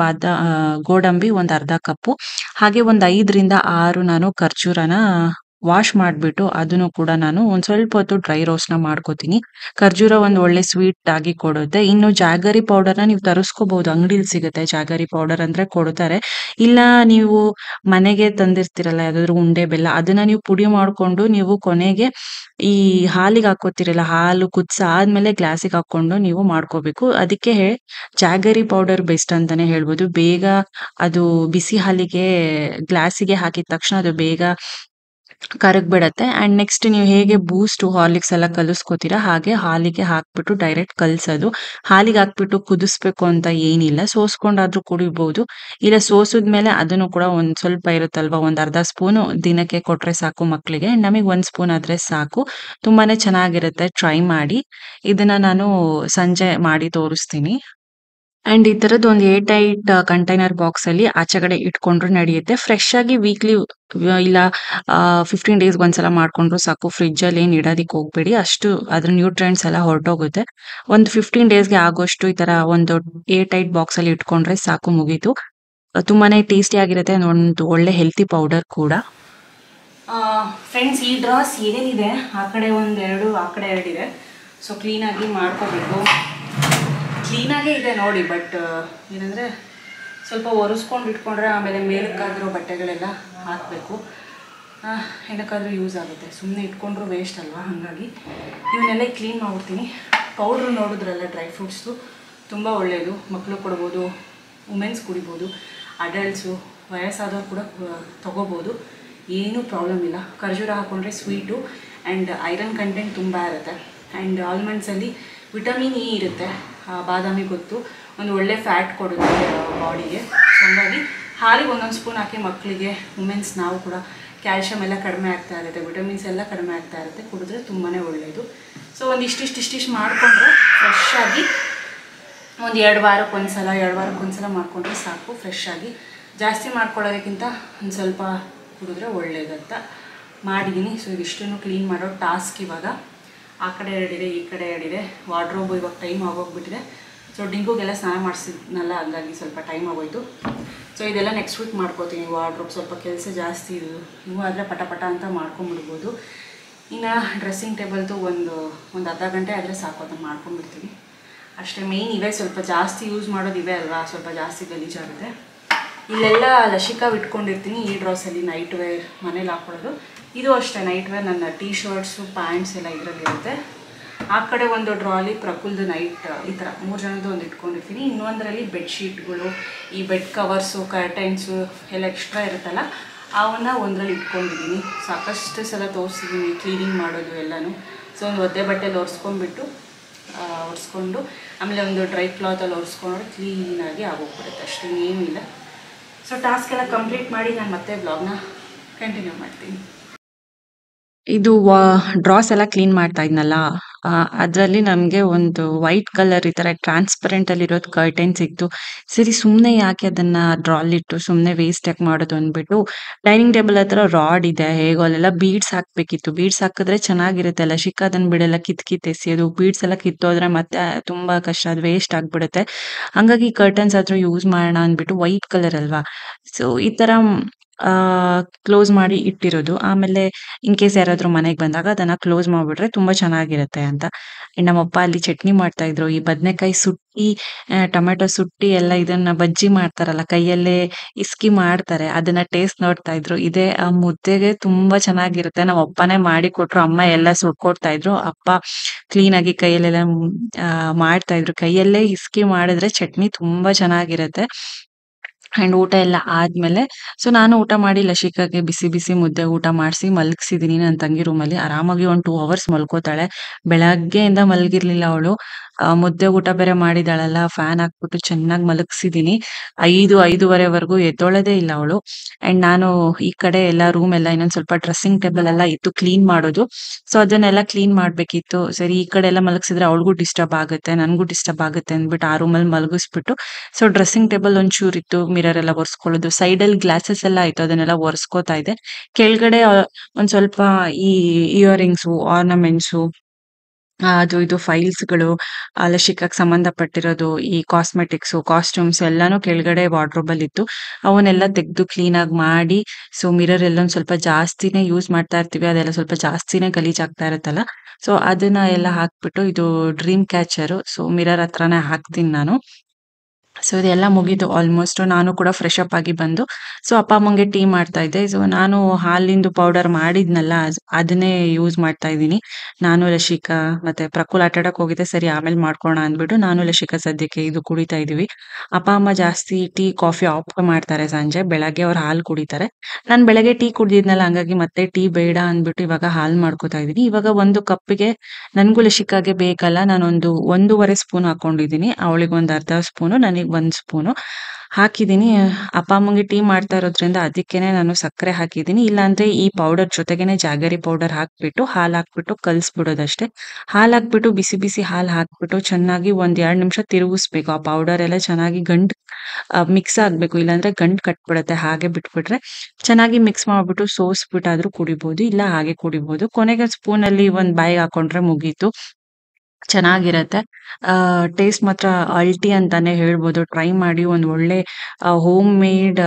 ಗೋಡಂಬಿ ಒಂದ್ ಅರ್ಧ ಕಪ್ಪು. ಹಾಗೆ ಒಂದ್ 5ರಿಂದ 6 ನಾನು ಖರ್ಜೂರನ ವಾಶ್ ಮಾಡ್ಬಿಟ್ಟು ಅದನ್ನು ಕೂಡ ನಾನು ಒಂದ್ ಸ್ವಲ್ಪ ಹೊತ್ತು ಡ್ರೈ ರೋಸ್ಟ್ ನ ಮಾಡ್ಕೋತೀನಿ. ಖರ್ಜೂರ ಒಂದ್ ಒಳ್ಳೆ ಸ್ವೀಟ್ ಆಗಿ ಕೊಡುತ್ತೆ. ಇನ್ನು ಜಾಗರಿ ಪೌಡರ್ನ ನೀವು ತರಿಸ್ಕೋಬಹುದು, ಅಂಗಡಿಲಿ ಸಿಗುತ್ತೆ. ಜಾಗರಿ ಪೌಡರ್ ಅಂದ್ರೆ ಕೊಡ್ತಾರೆ. ಇಲ್ಲ ನೀವು ಮನೆಗೆ ತಂದಿರ್ತೀರಲ್ಲ ಯಾವ್ದಾದ್ರು ಉಂಡೆ ಬೆಲ್ಲ, ಅದನ್ನ ನೀವು ಪುಡಿ ಮಾಡ್ಕೊಂಡು ನೀವು ಕೊನೆಗೆ ಈ ಹಾಲಿಗೆ ಹಾಕೋತಿರಲ್ಲ, ಹಾಲು ಕುದಿಸ ಆದ್ಮೇಲೆ ಗ್ಲಾಸಿಗೆ ಹಾಕೊಂಡು ನೀವು ಮಾಡ್ಕೋಬೇಕು. ಅದಕ್ಕೆ ಜಾಗರಿ ಪೌಡರ್ ಬೆಸ್ಟ್ ಅಂತಾನೆ ಹೇಳ್ಬೋದು. ಬೇಗ ಅದು ಬಿಸಿ ಹಾಲಿಗೆ ಗ್ಲಾಸಿಗೆ ಹಾಕಿದ ತಕ್ಷಣ ಅದು ಬೇಗ ಕರಗ್ಬಿಡತ್ತೆ. ಅಂಡ್ ನೆಕ್ಸ್ಟ್ ನೀವು ಹೇಗೆ ಬೂಸ್ಟ್ ಹಾರ್ಲಿಕ್ಸ್ ಎಲ್ಲ ಕಲಿಸ್ಕೋತೀರಾ ಹಾಗೆ ಹಾಲಿಗೆ ಹಾಕ್ಬಿಟ್ಟು ಡೈರೆಕ್ಟ್ ಕಲ್ಸೋದು. ಹಾಲಿಗೆ ಹಾಕ್ಬಿಟ್ಟು ಕುದಿಸ್ಬೇಕು ಅಂತ ಏನಿಲ್ಲ, ಸೋಸ್ಕೊಂಡಾದ್ರೂ ಕುಡಿಬಹುದು. ಇಲ್ಲ ಸೋಸಿದ್ಮೇಲೆ ಅದನ್ನು ಕೂಡ ಒಂದ್ ಸ್ವಲ್ಪ ಇರುತ್ತಲ್ವಾ, ಒಂದ್ ಅರ್ಧ ಸ್ಪೂನು ದಿನಕ್ಕೆ ಕೊಟ್ರೆ ಸಾಕು ಮಕ್ಕಳಿಗೆ. ನಮಗೆ 1 ಸ್ಪೂನ್ ಆದ್ರೆ ಸಾಕು. ತುಂಬಾನೇ ಚೆನ್ನಾಗಿರುತ್ತೆ, ಟ್ರೈ ಮಾಡಿ. ಇದನ್ನ ನಾನು ಸಂಜೆ ಮಾಡಿ ತೋರಿಸ್ತೀನಿ. ಅಂಡ್ ಈ ತರದ್ದು ಒಂದು ಏರ್ ಟೈಟ್ ಕಂಟೈನರ್ ಬಾಕ್ಸ್ ಅಲ್ಲಿ ಆಚೆಗಡೆ ಇಟ್ಕೊಂಡ್ರು ನಡೆಯುತ್ತೆ. ಫ್ರೆಶ್ ಆಗಿ ವೀಕ್ಲಿ ಇಲ್ಲ 15 ಡೇಸ್‌ಗೆ ಒಂದ್ಸಲ ಮಾಡ್ಕೊಂಡ್ರು ಸಾಕು. ಫ್ರಿಡ್ಜ್ ಅಲ್ಲಿ ಏನ್ ಇಡೋದಿಕ್ ಹೋಗ್ಬೇಡಿ. ಅಷ್ಟು ಅದ್ರ ನ್ಯೂಟ್ರಿಯೆಂಟ್ಸ್ ಎಲ್ಲ ಹೊರಟೋಗುತ್ತೆ. ಒಂದು 15 ಡೇಸ್‌ಗೆ ಆಗೋಷ್ಟು ಈ ತರ ಒಂದು ಏರ್ ಟೈಟ್ ಬಾಕ್ಸ್ ಅಲ್ಲಿ ಇಟ್ಕೊಂಡ್ರೆ ಸಾಕು, ಮುಗೀತು. ತುಂಬಾನೇ ಟೇಸ್ಟಿ ಆಗಿರುತ್ತೆ. ಒಂದು ಒಳ್ಳೆ ಹೆಲ್ತಿ ಪೌಡರ್ ಕೂಡ. ಫ್ರೆಂಡ್ಸ್, ಈ ಡ್ರಾಸ್ ಏನೇನಿದೆ ಆ ಕಡೆ ಒಂದೆರಡು, ಆ ಕಡೆ ಎರಡಿದೆ. ಸೊ ಕ್ಲೀನಾಗಿ ಮಾಡ್ಕೋಬೇಕು. ಕ್ಲೀನಾಗೇ ಇದೆ ನೋಡಿ, ಬಟ್ ಏನಂದರೆ ಸ್ವಲ್ಪ ಒರೆಸ್ಕೊಂಡು ಇಟ್ಕೊಂಡ್ರೆ ಆಮೇಲೆ ಮೇಲಕ್ಕಾಗಿರೋ ಬಟ್ಟೆಗಳೆಲ್ಲ ಹಾಕಬೇಕು. ಏನಕ್ಕಾದರೂ ಯೂಸ್ ಆಗುತ್ತೆ. ಸುಮ್ಮನೆ ಇಟ್ಕೊಂಡ್ರು ವೇಸ್ಟ್ ಅಲ್ವಾ, ಹಾಗಾಗಿ ಇವನ್ನೆಲ್ಲ ಕ್ಲೀನ್ ಮಾಡ್ಬಿಡ್ತೀನಿ. ಪೌಡ್ರು ನೋಡಿದ್ರಲ್ಲ, ಡ್ರೈ ಫ್ರೂಟ್ಸು ತುಂಬ ಒಳ್ಳೆಯದು. ಮಕ್ಕಳು ಕೊಡ್ಬೋದು, ವುಮೆನ್ಸ್ ಕುಡಿಬೋದು, ಅಡಲ್ಟ್ಸು, ವಯಸ್ಸಾದವ್ರು ಕೂಡ ತೊಗೋಬೋದು. ಏನೂ ಪ್ರಾಬ್ಲಮ್ ಇಲ್ಲ. ಖರ್ಜೂರ ಹಾಕ್ಕೊಂಡ್ರೆ ಸ್ವೀಟು ಆ್ಯಂಡ್ ಐರನ್ ಕಂಟೆಂಟ್ ತುಂಬ ಇರುತ್ತೆ. ಆ್ಯಂಡ್ ಆಲ್ಮಂಡ್ಸಲ್ಲಿ ವಿಟಮಿನ್ ಇ ಇರುತ್ತೆ. ಬಾದಾಮಿ ಗೊತ್ತು, ಒಂದು ಒಳ್ಳೆ ಫ್ಯಾಟ್ ಕೊಡುತ್ತೆ ಬಾಡಿಗೆ. ಸೊ ಹಾಗಾಗಿ ಹಾಲಿಗೆ ಒಂದೊಂದು ಸ್ಪೂನ್ ಹಾಕಿ ಮಕ್ಕಳಿಗೆ, ವುಮೆನ್ಸ್ ನಾವು ಕೂಡ ಕ್ಯಾಲ್ಶಿಯಮ್ ಎಲ್ಲ ಕಡಿಮೆ ಆಗ್ತಾ ಇರುತ್ತೆ, ವಿಟಮಿನ್ಸ್ ಎಲ್ಲ ಕಡಿಮೆ ಆಗ್ತಾ ಇರುತ್ತೆ. ಕುಡಿದ್ರೆ ತುಂಬಾ ಒಳ್ಳೆಯದು. ಸೊ ಒಂದು ಇಷ್ಟಿಷ್ಟು ಮಾಡಿಕೊಂಡ್ರೆ ಫ್ರೆಶ್ ಆಗಿ ಒಂದು 2 ವಾರಕ್ಕೊಂದ್ಸಲ ಮಾಡಿಕೊಂಡ್ರೆ ಸಾಕು. ಫ್ರೆಶ್ ಆಗಿ ಜಾಸ್ತಿ ಮಾಡ್ಕೊಳ್ಳೋದಕ್ಕಿಂತ ಒಂದು ಸ್ವಲ್ಪ ಕುಡಿದ್ರೆ ಒಳ್ಳೇದಂತ ಮಾಡಿದ್ದೀನಿ. ಸೊ ಇದಿಷ್ಟನ್ನು ಕ್ಲೀನ್ ಮಾಡೋ ಟಾಸ್ಕ್ ಇವಾಗ. ಆ ಕಡೆ ಎರಡಿದೆ, ಈ ಕಡೆ ಎರಡಿದೆ. ವಾರ್ಡ್ರೋಬು ಇವಾಗ ಟೈಮ್ ಆಗೋಗ್ಬಿಟ್ಟಿದೆ. ಸೊ ಡಿಂಗುಗೆಲ್ಲ ಸ್ನಾನ ಮಾಡಿಸಿದ್ನಲ್ಲ, ಹಂಗಾಗಿ ಸ್ವಲ್ಪ ಟೈಮ್ ಆಗೋಯ್ತು. ಸೊ ಇದೆಲ್ಲ ನೆಕ್ಸ್ಟ್ ವೀಕ್ ಮಾಡ್ಕೋತೀನಿ. ವಾರ್ಡ್ರೋಬ್ ಸ್ವಲ್ಪ ಕೆಲಸ ಜಾಸ್ತಿ ಇದು, ನೀವು ಆದರೆ ಪಟ ಅಂತ ಮಾಡ್ಕೊಂಬಿಡ್ಬೋದು. ಇನ್ನು ಡ್ರೆಸ್ಸಿಂಗ್ ಟೇಬಲ್ದು ಒಂದು ಅರ್ಧ ಗಂಟೆ ಆದರೆ ಸಾಕು, ಅದನ್ನು ಮಾಡ್ಕೊಂಬಿಡ್ತೀನಿ ಅಷ್ಟೇ. ಮೇಯ್ನ್ ಇವೇ ಸ್ವಲ್ಪ ಜಾಸ್ತಿ ಯೂಸ್ ಮಾಡೋದು ಇವೇ ಅಲ್ವಾ, ಸ್ವಲ್ಪ ಜಾಸ್ತಿ ಗಲೀಜಾಗುತ್ತೆ. ಇಲ್ಲೆಲ್ಲ ಲಸಿಕಾವ್ ಇಟ್ಕೊಂಡಿರ್ತೀನಿ. ಈ ಡ್ರಾಸಲ್ಲಿ ನೈಟ್ ವೇರ್ ಮನೇಲಿ ಹಾಕ್ಕೊಳ್ಳೋದು. ಇದು ಅಷ್ಟೇ ನೈಟ್ ವೇರ್, ನನ್ನ ಟೀ ಶರ್ಟ್ಸು, ಪ್ಯಾಂಟ್ಸ್ ಎಲ್ಲ ಇದರಲ್ಲಿರುತ್ತೆ. ಆ ಕಡೆ ಒಂದು ಡ್ರಾಲಿ ಪ್ರಕುಲ್ದು ನೈಟ್, ಈ ಥರ 3 ಜನದ್ದು ಒಂದು ಇಟ್ಕೊಂಡಿರ್ತೀನಿ. ಇನ್ನೊಂದರಲ್ಲಿ ಬೆಡ್ಶೀಟ್ಗಳು, ಈ ಬೆಡ್ ಕವರ್ಸು, ಕರ್ಟೈನ್ಸು ಎಲ್ಲ ಎಕ್ಸ್ಟ್ರಾ ಇರುತ್ತಲ್ಲ, ಅವನ್ನ ಒಂದರಲ್ಲಿ ಇಟ್ಕೊಂಡಿದ್ದೀನಿ. ಸಾಕಷ್ಟು ಸಲ ತೋರಿಸಿದ್ದೀನಿ ಕ್ಲೀನಿಂಗ್ ಮಾಡೋದು ಎಲ್ಲನೂ. ಸೊ ಒಂದು ಒದ್ದೆ ಬಟ್ಟೆಲಿ ಒರೆಸ್ಕೊಂಡು ಆಮೇಲೆ ಒಂದು ಡ್ರೈ ಕ್ಲಾತಲ್ಲಿ ಒರೆಸ್ಕೊಂಡ್ರೆ ಕ್ಲೀನಾಗಿ ಆಗೋಗ್ಬಿಡುತ್ತೆ. ಅಷ್ಟೇ, ಏನೂ ಇಲ್ಲ. ಸೊ ಟಾಸ್ಕ್ ಎಲ್ಲ ಕಂಪ್ಲೀಟ್ ಮಾಡಿ ನಾನು ಮತ್ತೆ ಬ್ಲಾಗ್ನ ಕಂಟಿನ್ಯೂ ಮಾಡ್ತೀನಿ. ಇದು ಡ್ರಾಸ್ ಎಲ್ಲ ಕ್ಲೀನ್ ಮಾಡ್ತಾ ಇದ್ನಲ್ಲ, ಅದರಲ್ಲಿ ನಮಗೆ ಒಂದು ವೈಟ್ ಕಲರ್ ಈ ತರ ಟ್ರಾನ್ಸ್ಪರೆಂಟ್ ಅಲ್ಲಿ ಇರೋದು ಕರ್ಟೈನ್ ಸಿಕ್ತು. ಸರಿ, ಸುಮ್ಮನೆ ಯಾಕೆ ಅದನ್ನ ಡ್ರಾಲಿಟ್ಟು ಸುಮ್ಮನೆ ವೇಸ್ಟ್ ಯಾಕೆ ಮಾಡೋದು ಅಂದ್ಬಿಟ್ಟು, ಡೈನಿಂಗ್ ಟೇಬಲ್ ಹತ್ರ ರಾಡ್ ಇದೆ, ಹೇಗೋ ಅಲ್ಲೆಲ್ಲ ಬೀಡ್ಸ್ ಹಾಕ್ಬೇಕಿತ್ತು. ಬೀಡ್ಸ್ ಹಾಕಿದ್ರೆ ಚೆನ್ನಾಗಿರುತ್ತೆ. ಲಸಿಕಾ ಅದನ್ನ ಬಿಡೆಲ್ಲ ಎಸೆಯೋದು. ಬೀಡ್ಸ್ ಎಲ್ಲ ಕಿತ್ತೋದ್ರೆ ಮತ್ತೆ ತುಂಬಾ ಕಷ್ಟ, ಅದು ವೇಸ್ಟ್ ಆಗ್ಬಿಡುತ್ತೆ. ಹಂಗಾಗಿ ಕರ್ಟನ್ಸ್ ಆದ್ರೂ ಯೂಸ್ ಮಾಡೋಣ ಅಂದ್ಬಿಟ್ಟು, ವೈಟ್ ಕಲರ್ ಅಲ್ವಾ, ಸೊ ಈ ತರ ಕ್ಲೋಸ್ ಮಾಡಿ ಇಟ್ಟಿರೋದು. ಆಮೇಲೆ ಇನ್ ಕೇಸ್ ಯಾರಾದ್ರೂ ಮನೆಗೆ ಬಂದಾಗ ಅದನ್ನ ಕ್ಲೋಸ್ ಮಾಡ್ಬಿಟ್ರೆ ತುಂಬಾ ಚೆನ್ನಾಗಿರುತ್ತೆ ಅಂತ. ನಮ್ಮಪ್ಪ ಅಲ್ಲಿ ಚಟ್ನಿ ಮಾಡ್ತಾ ಇದ್ರು. ಈ ಬದನೆಕಾಯಿ ಸುಟ್ಟಿ, ಟೊಮೆಟೊ ಸುಟ್ಟಿ ಎಲ್ಲ ಇದನ್ನ ಬಜ್ಜಿ ಮಾಡ್ತಾರಲ್ಲ, ಕೈಯಲ್ಲೇ ಇಸ್ಕಿ ಮಾಡ್ತಾರೆ, ಅದನ್ನ ಟೇಸ್ಟ್ ನೋಡ್ತಾ ಇದ್ರು. ಇದೇ ಆ ಮುದ್ದೆಗೆ ತುಂಬಾ ಚೆನ್ನಾಗಿರುತ್ತೆ. ನಮ್ಮ ಅಪ್ಪನೇ ಮಾಡಿ ಕೊಟ್ರು, ಅಮ್ಮ ಎಲ್ಲ ಸುಟ್ಕೊಡ್ತಾ ಇದ್ರು, ಅಪ್ಪ ಕ್ಲೀನ್ ಆಗಿ ಕೈಯಲ್ಲೆಲ್ಲ ಮಾಡ್ತಾ ಇದ್ರು. ಕೈಯಲ್ಲೇ ಇಸ್ಕಿ ಮಾಡಿದ್ರೆ ಚಟ್ನಿ ತುಂಬಾ ಚೆನ್ನಾಗಿರುತ್ತೆ. ಅಂಡ್ ಊಟ ಎಲ್ಲ ಆದ್ಮೇಲೆ, ಸೊ ನಾನು ಊಟ ಮಾಡಿ ಲಸಿಕಾಗೆ ಬಿಸಿ ಬಿಸಿ ಮುದ್ದೆ ಊಟ ಮಾಡಿಸಿ ಮಲಗಿಸಿದೀನಿ ನನ್ನ ತಂಗಿ ರೂಮಲ್ಲಿ. ಆರಾಮಾಗಿ ಒಂದು 2 ಅವರ್ಸ್ ಮಲ್ಕೋತಾಳೆ. ಬೆಳಗ್ಗೆಯಿಂದ ಮಲಗಿರ್ಲಿಲ್ಲ ಅವಳು. ಮುದ್ದೆ ಊಟ ಬೇರೆ ಮಾಡಿದಾಳಲ್ಲ, ಫ್ಯಾನ್ ಹಾಕ್ಬಿಟ್ಟು ಚೆನ್ನಾಗಿ ಮಲಗಿಸಿದೀನಿ. 5-5:30ವರೆಗೂ ಎದ್ದೊಳದೇ ಇಲ್ಲ ಅವಳು. ಅಂಡ್ ನಾನು ಈ ಕಡೆ ಎಲ್ಲ ರೂಮ್ ಎಲ್ಲ ಇನ್ನೊಂದ್ ಸ್ವಲ್ಪ ಡ್ರೆಸ್ಸಿಂಗ್ ಟೇಬಲ್ ಎಲ್ಲ ಇತ್ತು ಕ್ಲೀನ್ ಮಾಡೋದು. ಸೊ ಅದನ್ನೆಲ್ಲ ಕ್ಲೀನ್ ಮಾಡ್ಬೇಕಿತ್ತು. ಸರಿ, ಈ ಕಡೆ ಎಲ್ಲ ಮಲಗಿಸಿದ್ರೆ ಅವಳಿಗೂ ಡಿಸ್ಟರ್ಬ್ ಆಗುತ್ತೆ, ನನ್ಗೂ ಡಿಸ್ಟರ್ಬ್ ಆಗುತ್ತೆ ಅಂದ್ಬಿಟ್ಟು ಆ ರೂಮಲ್ಲಿ ಮಲಗಿಸ್ಬಿಟ್ಟು, ಸೊ ಡ್ರೆಸ್ಸಿಂಗ್ ಟೇಬಲ್ ಒಂಚೂರು ಇತ್ತು, ಮಿರರ್ ಎಲ್ಲ ಒರೆಸ್ಕೊಳ್ಳೋದು. ಸೈಡಲ್ಲಿ ಗ್ಲಾಸಸ್ ಎಲ್ಲ ಆಯ್ತು, ಅದನ್ನೆಲ್ಲ ಒರೆಸ್ಕೋತಾ ಇದೆ. ಕೆಳಗಡೆ ಒಂದ್ ಸ್ವಲ್ಪ ಈ ಇಯರಿಂಗ್ಸು, ಆರ್ನಮೆಂಟ್ಸು, ಅದು ಇದು ಫೈಲ್ಸ್‌ಗಳು, ಲಸಿಕಾಗ್ ಸಂಬಂಧಪಟ್ಟಿರೋದು, ಈ ಕಾಸ್ಮೆಟಿಕ್ಸು, ಕಾಸ್ಟ್ಯೂಮ್ಸ್ ಎಲ್ಲಾನು ಕೆಳಗಡೆ ವಾರ್ಡ್‌ರೋಬಲ್ಲಿ ಇತ್ತು. ಅವನ್ನೆಲ್ಲ ತೆಗ್ದು ಕ್ಲೀನಾಗಿ ಮಾಡಿ, ಸೊ ಮಿರರ್ ಎಲ್ಲ ಒಂದ್ ಸ್ವಲ್ಪ ಜಾಸ್ತಿನೇ ಯೂಸ್ ಮಾಡ್ತಾ ಇರ್ತೀವಿ. ಅದೆಲ್ಲ ಸ್ವಲ್ಪ ಜಾಸ್ತಿನೇ ಗಲೀಜಾಗ್ತಾ ಇರುತ್ತಲ್ಲ, ಸೊ ಅದನ್ನ ಎಲ್ಲ ಹಾಕ್ಬಿಟ್ಟು, ಇದು ಡ್ರೀಮ್ ಕ್ಯಾಚರು, ಸೊ ಮಿರರ್ ಹತ್ರನೇ ಹಾಕ್ತೀನಿ ನಾನು. ಸೊ ಇದೆಲ್ಲ ಮುಗೀತು ಆಲ್ಮೋಸ್ಟ್. ನಾನು ಕೂಡ ಫ್ರೆಶ್ ಅಪ್ ಆಗಿ ಬಂದು, ಸೊ ಅಪ್ಪ ಅಮ್ಮಂಗೆ ಟೀ ಮಾಡ್ತಾ ಇದ್ದೆ. ಸೊ ನಾನು ಹಾಲಿಂದು ಪೌಡರ್ ಮಾಡಿದ್ನಲ್ಲ, ಅದನ್ನೇ ಯೂಸ್ ಮಾಡ್ತಾ ಇದ್ದೀನಿ. ನಾನು ಲಸಿಕಾ ಮತ್ತೆ ಪ್ರಕುಲ್ ಆಟ ಆಡಕ್ ಹೋಗಿದ್ದೆ. ಸರಿ, ಆಮೇಲೆ ಮಾಡ್ಕೊಳ್ಳೋಣ ಅಂದ್ಬಿಟ್ಟು ನಾನು ಲಸಿಕಾ ಸದ್ಯಕ್ಕೆ ಇದು ಕುಡಿತಾ ಇದೀವಿ. ಅಪ್ಪ ಅಮ್ಮ ಜಾಸ್ತಿ ಟೀ ಕಾಫಿ ಆಫ್ ಮಾಡ್ತಾರೆ ಸಂಜೆ. ಬೆಳಗ್ಗೆ ಅವ್ರು ಹಾಲು ಕುಡಿತಾರೆ. ನಾನು ಬೆಳಗ್ಗೆ ಟೀ ಕುಡಿದಿದ್ನಲ್ಲ, ಹಂಗಾಗಿ ಮತ್ತೆ ಟೀ ಬೇಡ ಅಂದ್ಬಿಟ್ಟು ಇವಾಗ ಹಾಲು ಮಾಡ್ಕೊತಾ ಇದೀನಿ. ಇವಾಗ ಒಂದು ಕಪ್ಪಿಗೆ ನನ್ಗೂ ಲಸಿಕಾಗೆ ಬೇಕಲ್ಲ, ನಾನೊಂದು 1.5 ಸ್ಪೂನ್ ಹಾಕೊಂಡಿದೀನಿ. ಅವಳಿಗೆ ಒಂದು ಅರ್ಧ ಸ್ಪೂನು, ನನಗೆ 1 ಸ್ಪೂನು. ಹಾಕಿದ್ದೀನಿ. ಅಪ್ಪ ಅಮ್ಮಂಗೆ ಟೀ ಮಾಡ್ತಾ ಇರೋದ್ರಿಂದ ಅದಕ್ಕೇನೆ ನಾನು ಸಕ್ಕರೆ ಹಾಕಿದ್ದೀನಿ. ಇಲ್ಲಾಂದ್ರೆ ಈ ಪೌಡರ್ ಜೊತೆಗೇನೆ ಜಾಗರಿ ಪೌಡರ್ ಹಾಕ್ಬಿಟ್ಟು, ಹಾಲು ಹಾಕ್ಬಿಟ್ಟು ಕಲಿಸ್ಬಿಡೋದಷ್ಟೇ. ಹಾಲು ಹಾಕ್ಬಿಟ್ಟು ಬಿಸಿ ಬಿಸಿ ಹಾಲು ಹಾಕ್ಬಿಟ್ಟು ಚೆನ್ನಾಗಿ ಒಂದ್ 2 ನಿಮಿಷ ತಿರುಗಿಸ್ಬೇಕು. ಆ ಪೌಡರ್ ಎಲ್ಲ ಚೆನ್ನಾಗಿ ಮಿಕ್ಸ್ ಆಗ್ಬೇಕು. ಇಲ್ಲಾಂದ್ರೆ ಗಂಟು ಕಟ್ಬಿಡುತ್ತೆ. ಹಾಗೆ ಬಿಟ್ಬಿಟ್ರೆ ಚೆನ್ನಾಗಿ ಮಿಕ್ಸ್ ಮಾಡ್ಬಿಟ್ಟು ಸೋಸ್ಬಿಟ್ಟಾದ್ರೂ ಕುಡಿಬೋದು. ಇಲ್ಲ ಹಾಗೆ ಕುಡಿಬೋದು. ಕೊನೆಗೆ ಸ್ಪೂನಲ್ಲಿ ಒಂದ್ ಬಾಯಿಗೆ ಹಾಕೊಂಡ್ರೆ ಮುಗೀತು. ಚೆನ್ನಾಗಿರತ್ತೆ. ಟೇಸ್ಟ್ ಮಾತ್ರ ಅಲ್ಟಿ ಅಂತಾನೆ ಹೇಳ್ಬೋದು. ಟ್ರೈ ಮಾಡಿ. ಒಂದ್ ಒಳ್ಳೆ ಹೋಮ್ ಮೇಡ್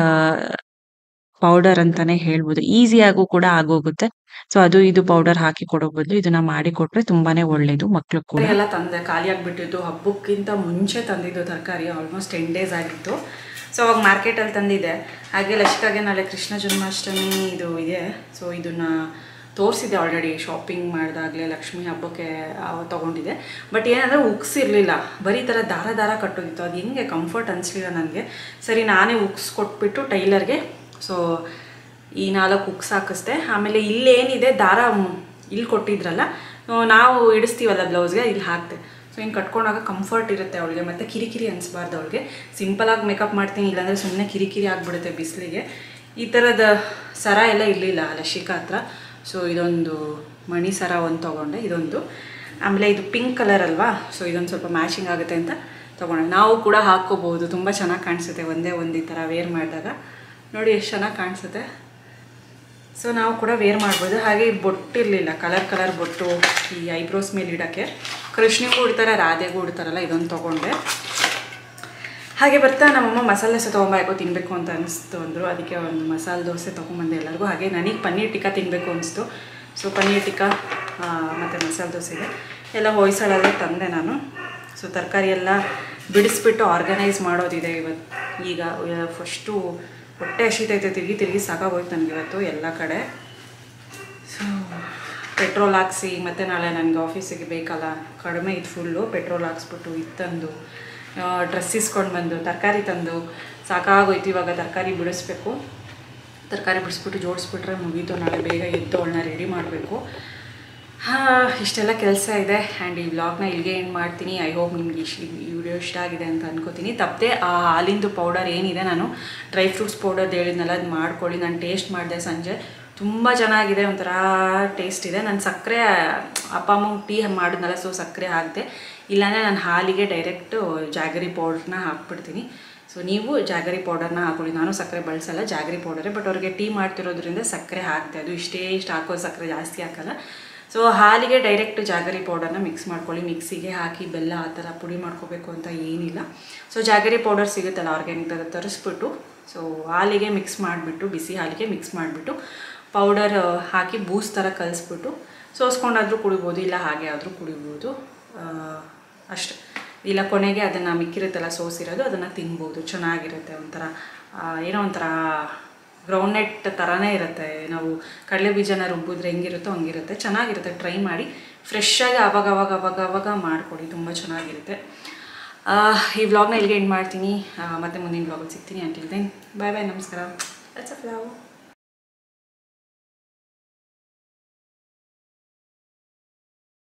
ಪೌಡರ್ ಅಂತಾನೆ ಹೇಳ್ಬೋದು. ಈಸಿಯಾಗೂ ಕೂಡ ಆಗೋಗುತ್ತೆ. ಸೊ ಅದು ಇದು ಪೌಡರ್ ಹಾಕಿ ಕೊಡೋ ಬದಲು ಇದನ್ನ ಮಾಡಿ ಕೊಟ್ರೆ ತುಂಬಾನೇ ಒಳ್ಳೇದು ಮಕ್ಳಿಗೆ ಕೂಡ. ಎಲ್ಲ ತಂದೆ ಖಾಲಿ ಆಗಿಬಿಟ್ಟಿದ್ದು. ಹಬ್ಬಕ್ಕಿಂತ ಮುಂಚೆ ತಂದಿದ್ದು ತರಕಾರಿ ಆಲ್ಮೋಸ್ಟ್ 10 ಡೇಸ್ ಆಗಿತ್ತು. ಸೊ ಅವಾಗ ಮಾರ್ಕೆಟಲ್ಲಿ ತಂದಿದ್ದೆ. ಹಾಗೆ ಲಸಿಕಾಗೆ ನಾಳೆ ಕೃಷ್ಣ ಜನ್ಮಾಷ್ಟಮಿ ಇದು ಇದೆ. ಸೊ ಇದನ್ನು ತೋರಿಸಿದೆ ಆಲ್ರೆಡಿ. ಶಾಪಿಂಗ್ ಮಾಡಿದಾಗಲೇ ಲಕ್ಷ್ಮೀ ಹಬ್ಬಕ್ಕೆ ತೊಗೊಂಡಿದ್ದೆ. ಬಟ್ ಏನಂದರೆ ಉಕ್ಸಿರಲಿಲ್ಲ. ಬರೀ ಥರ ದಾರ ದಾರ ಕಟ್ಟೋಗಿತ್ತು. ಅದು ಹೆಂಗೆ ಕಂಫರ್ಟ್ ಅನಿಸ್ಲಿಲ್ಲ ನನಗೆ. ಸರಿ ನಾನೇ ಉಕ್ಸ್ ಕೊಟ್ಬಿಟ್ಟು ಟೈಲರ್ಗೆ ಸೊ ಈ 4 ಉಕ್ಸ್ ಹಾಕಿಸ್ದೆ. ಆಮೇಲೆ ಇಲ್ಲೇನಿದೆ ದಾರ ಇಲ್ಲಿ ಕೊಟ್ಟಿದ್ರಲ್ಲ, ನಾವು ಇಡಿಸ್ತೀವಲ್ಲ ಬ್ಲೌಸ್ಗೆ, ಇಲ್ಲಿ ಹಾಕ್ತೆ. ಸೊ ಹಿಂಗೆ ಕಟ್ಕೊಂಡಾಗ ಕಂಫರ್ಟ್ ಇರುತ್ತೆ ಅವಳಿಗೆ. ಮತ್ತು ಕಿರಿಕಿರಿ ಅನಿಸ್ಬಾರ್ದು ಅವಳಿಗೆ. ಸಿಂಪಲಾಗಿ ಮೇಕಪ್ ಮಾಡ್ತೀನಿ, ಇಲ್ಲಾಂದರೆ ಸುಮ್ಮನೆ ಕಿರಿಕಿರಿ ಆಗಿಬಿಡುತ್ತೆ ಬಿಸಿಲಿಗೆ. ಈ ಥರದ ಸರ ಎಲ್ಲ ಇರಲಿಲ್ಲ ಲಶಿಕಾ ಹತ್ರ. ಸೊ ಇದೊಂದು ಮಣಿ ಸರ ಒಂದು ತೊಗೊಂಡೆ, ಇದೊಂದು. ಆಮೇಲೆ ಇದು ಪಿಂಕ್ ಕಲರ್ ಅಲ್ವಾ, ಸೊ ಇದೊಂದು ಸ್ವಲ್ಪ ಮ್ಯಾಚಿಂಗ್ ಆಗುತ್ತೆ ಅಂತ ತೊಗೊಂಡೆ. ನಾವು ಕೂಡ ಹಾಕ್ಕೋಬೋದು. ತುಂಬ ಚೆನ್ನಾಗಿ ಕಾಣಿಸುತ್ತೆ ಒಂದೇ ಒಂದು ಈ ಥರ ವೇರ್ ಮಾಡಿದಾಗ. ನೋಡಿ ಎಷ್ಟು ಚೆನ್ನಾಗಿ ಕಾಣಿಸುತ್ತೆ. ಸೊ ನಾವು ಕೂಡ ವೇರ್ ಮಾಡ್ಬೋದು. ಹಾಗೆ ಬೊಟ್ಟಿರಲಿಲ್ಲ, ಕಲರ್ ಬೊಟ್ಟು ಈ ಐಬ್ರೋಸ್ ಮೇಲೆ ಇಡೋಕ್ಕೆ. ಕೃಷ್ಣಿಗೂ ಇಡ್ತಾರೆ, ರಾಧೆಗೂ ಇಡ್ತಾರಲ್ಲ, ಇದೊಂದು ತೊಗೊಂಡೆ. ಹಾಗೆ ಬರ್ತಾ ನಮ್ಮಮ್ಮ ಮಸಾಲೆ ದೋಸೆ ತೊಗೊಂಬಾಕೋ ತಿನ್ನಬೇಕು ಅಂತ ಅನಿಸ್ತು ಅಂದರು. ಅದಕ್ಕೆ ಒಂದು ಮಸಾಲೆ ದೋಸೆ ತೊಗೊಂಬಂದೆ ಎಲ್ಲರಿಗೂ. ಹಾಗೆ ನನಗೆ ಪನ್ನೀರ್ ಟಿಕ್ಕಾ ತಿನ್ನಬೇಕು ಅನಿಸ್ತು. ಸೊ ಪನ್ನೀರ್ ಟಿಕ್ಕಾ ಮತ್ತು ಮಸಾಲೆ ದೋಸೆಗೆ ಎಲ್ಲ ಹೊಯ್ಸಳಲ್ಲೇ ತಂದೆ ನಾನು. ಸೊ ತರಕಾರಿ ಎಲ್ಲ ಬಿಡಿಸ್ಬಿಟ್ಟು ಆರ್ಗನೈಸ್ ಮಾಡೋದಿದೆ ಇವತ್ತು. ಈಗ ಫಸ್ಟು ಹೊಟ್ಟೆ ಹಸಿತೈತೆ, ತಿರುಗಿ ಸಾಕಾಗೋಯ್ತು ನನಗೆ ಇವತ್ತು ಎಲ್ಲ ಕಡೆ. ಸೊ ಪೆಟ್ರೋಲ್ ಹಾಕ್ಸಿ ಮತ್ತು ನಾಳೆ ನನಗೆ ಆಫೀಸಿಗೆ ಬೇಕಲ್ಲ, ಕಡಿಮೆ ಇದು ಫುಲ್ಲು. ಪೆಟ್ರೋಲ್ ಹಾಕ್ಸ್ಬಿಟ್ಟು ಇದು ತಂದು ಡ್ರೆಸ್ ಇಸ್ಕೊಂಡು ಬಂದು ತರಕಾರಿ ತಂದು ಸಾಕಾಗೋಯ್ತು. ಇವಾಗ ತರಕಾರಿ ಬಿಡಿಸ್ಬೇಕು. ತರಕಾರಿ ಬಿಡಿಸ್ಬಿಟ್ಟು ಜೋಡಿಸ್ಬಿಟ್ರೆ ಮುಗೀತು. ನಾಳೆ ಬೇಗ ಎದ್ದು ಅವಳನ್ನ ರೆಡಿ ಮಾಡಬೇಕು. ಇಷ್ಟೆಲ್ಲ ಕೆಲಸ ಇದೆ. ಆ್ಯಂಡ್ ಈ ವ್ಲಾಗ್ನ ಇಲ್ಲಿಗೆ ಏನು ಮಾಡ್ತೀನಿ. ಐ ಹೋಪ್ ನಿಮ್ಗೆ ಈ ವಿಡಿಯೋ ಇಷ್ಟ ಆಗಿದೆ ಅಂತ ಅನ್ಕೋತೀನಿ. ತಪ್ಪದೆ ಆ ಹಾಲಿಂದು ಪೌಡರ್ ಏನಿದೆ, ನಾನು ಡ್ರೈ ಫ್ರೂಟ್ಸ್ ಪೌಡರ್ ಹೇಳಿದ್ನಲ್ಲ, ಅದು ಮಾಡ್ಕೊಳ್ಳಿ. ನಾನು ಟೇಸ್ಟ್ ಮಾಡಿದೆ ಸಂಜೆ, ತುಂಬ ಚೆನ್ನಾಗಿದೆ. ಒಂಥರ ಟೇಸ್ಟ್ ಇದೆ. ನಾನು ಸಕ್ಕರೆ ಅಪ್ಪ ಅಮ್ಮಂಗೆ ಟೀ ಮಾಡಿದ್ನಲ್ಲ, ಸೊ ಸಕ್ಕರೆ ಹಾಕಿದೆ. ಇಲ್ಲಾಂದರೆ ನಾನು ಹಾಲಿಗೆ ಡೈರೆಕ್ಟು ಜಾಗರಿ ಪೌಡ್ರನ್ನ ಹಾಕ್ಬಿಡ್ತೀನಿ. ಸೊ ನೀವು ಜಾಗರಿ ಪೌಡರ್ನ ಹಾಕೊಳ್ಳಿ. ನಾನು ಸಕ್ಕರೆ ಬಳಸಲ್ಲ, ಜಾಗರಿ ಪೌಡರೇ. ಬಟ್ ಅವ್ರಿಗೆ ಟೀ ಮಾಡ್ತಿರೋದ್ರಿಂದ ಸಕ್ಕರೆ ಹಾಕ್ತೆ. ಅದು ಇಷ್ಟು ಹಾಕೋ, ಸಕ್ಕರೆ ಜಾಸ್ತಿ ಹಾಕಲ್ಲ. ಸೊ ಹಾಲಿಗೆ ಡೈರೆಕ್ಟ್ ಜಾಗರಿ ಪೌಡರ್ನ ಮಿಕ್ಸ್ ಮಾಡ್ಕೊಳ್ಳಿ. ಮಿಕ್ಸಿಗೆ ಹಾಕಿ ಬೆಲ್ಲ ಆ ಥರ ಪುಡಿ ಮಾಡ್ಕೋಬೇಕು ಅಂತ ಏನಿಲ್ಲ. ಸೊ ಜಾಗರಿ ಪೌಡರ್ ಸಿಗುತ್ತಲ್ಲ ಆರ್ಗ್ಯಾನಿಕ್, ತರಿಸ್ಬಿಟ್ಟು ಸೊ ಹಾಲಿಗೆ ಮಿಕ್ಸ್ ಮಾಡಿಬಿಟ್ಟು, ಬಿಸಿ ಹಾಲಿಗೆ ಮಿಕ್ಸ್ ಮಾಡಿಬಿಟ್ಟು ಪೌಡರ್ ಹಾಕಿ ಬೂಸ್ ಥರ ಕಲಿಸ್ಬಿಟ್ಟು ಸೋಸ್ಕೊಂಡಾದರೂ ಕುಡಿಬೋದು, ಇಲ್ಲ ಹಾಗೆ ಆದರೂ ಕುಡಿಬೋದು ಅಷ್ಟೆ. ಇಲ್ಲ ಕೊನೆಗೆ ಅದನ್ನು ಮಿಕ್ಕಿರುತ್ತಲ್ಲ ಸೋಸಿರೋದು, ಅದನ್ನು ತಿನ್ಬೋದು. ಚೆನ್ನಾಗಿರುತ್ತೆ. ಒಂಥರ ಏನೋ ಒಂಥರ ಗ್ರೌಂಡ್ನೆಟ್ ಥರನೇ ಇರುತ್ತೆ. ನಾವು ಕಡಲೆ ಬೀಜನ ರುಬ್ಬಿದ್ರೆ ಹೆಂಗಿರುತ್ತೋ ಹಂಗಿರುತ್ತೆ. ಚೆನ್ನಾಗಿರುತ್ತೆ. ಟ್ರೈ ಮಾಡಿ. ಫ್ರೆಶ್ಶಾಗಿ ಅವಾಗ ಮಾಡಿಕೊಡಿ, ತುಂಬ ಚೆನ್ನಾಗಿರುತ್ತೆ. ಈ ವ್ಲಾಗ್ನ ಇಲ್ಲಿಗೆ ಎಂಡ್ ಮಾಡ್ತೀನಿ. ಮತ್ತೆ ಮುಂದಿನ ವ್ಲಾಗಲ್ಲಿ ಸಿಗ್ತೀನಿ. ಅಂಟಿಲ್ ದೆನ್ ಬಾಯ್ ಬಾಯ್, ನಮಸ್ಕಾರ. Let's a ಫ್ಲವ್.